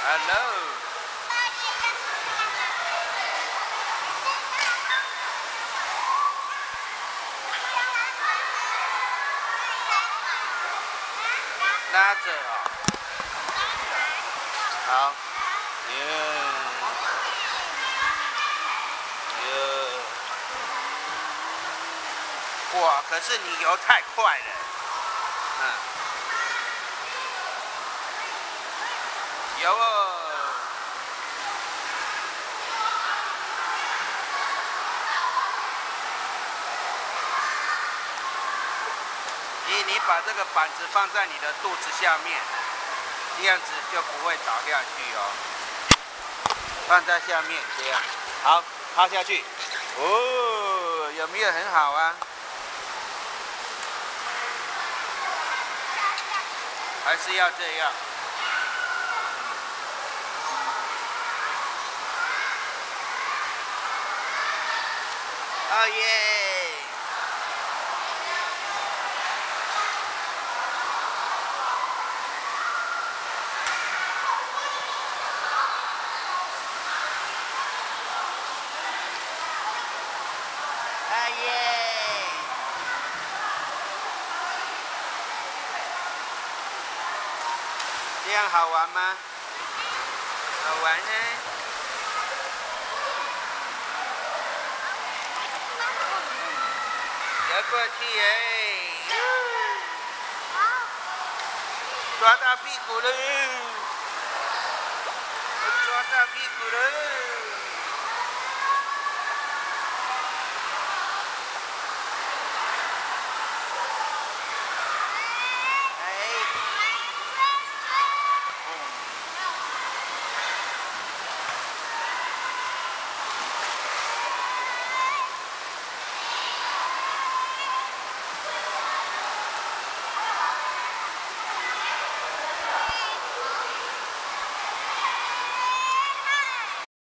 Hello。拉着哦。好。哇！可是你游太快了。游哦。你把这个板子放在你的肚子下面，这样子就不会倒下去哦。放在下面，这样。好，趴下去。哦，有没有很好啊？还是要这样。哦耶！啊耶！这样好玩吗？好玩呢。游过去耶！抓到屁股了！抓到屁股了！